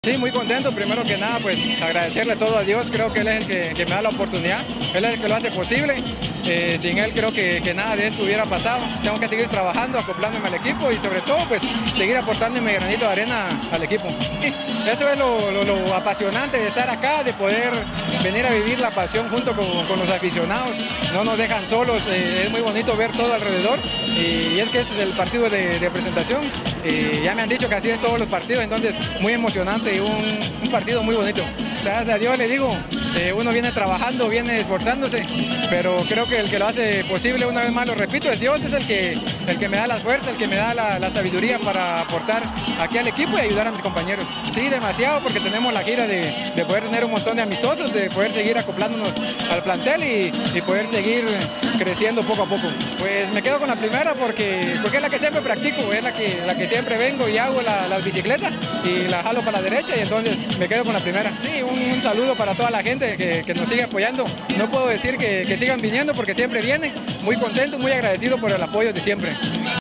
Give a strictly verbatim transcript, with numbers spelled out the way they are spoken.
Sí, muy contento. Primero que nada, pues agradecerle todo a Dios. Creo que Él es el que, que me da la oportunidad. Él es el que lo hace posible. Eh, sin Él creo que, que nada de esto hubiera pasado. Tengo que seguir trabajando, acoplándome al equipo y sobre todo, pues seguir aportando mi granito de arena al equipo. Sí, eso es lo, lo, lo apasionante de estar acá, de poder venir a vivir la pasión junto con, con los aficionados. No nos dejan solos. Eh, es muy bonito ver todo alrededor. Y, y es que este es el partido de, de presentación. Y ya me han dicho que así es todos los partidos, entonces muy emocionante y un, un partido muy bonito. Gracias a Dios le digo, eh, uno viene trabajando, viene esforzándose, pero creo que el que lo hace posible, una vez más lo repito, es Dios, es el que, el que me da la fuerza, el que me da la, la sabiduría para aportar aquí al equipo y ayudar a mis compañeros. Sí, demasiado, porque tenemos la gira de, de poder tener un montón de amistosos, de poder seguir acoplándonos al plantel y, y poder seguir creciendo poco a poco. Pues me quedo con la primera porque, porque es la que siempre practico, es la que, la que siempre vengo y hago la, las bicicletas y la jalo para la derecha y entonces me quedo con la primera. Sí, un, un saludo para toda la gente que, que nos sigue apoyando. No puedo decir que, que sigan viniendo porque siempre vienen. Muy contento, muy agradecido por el apoyo de siempre.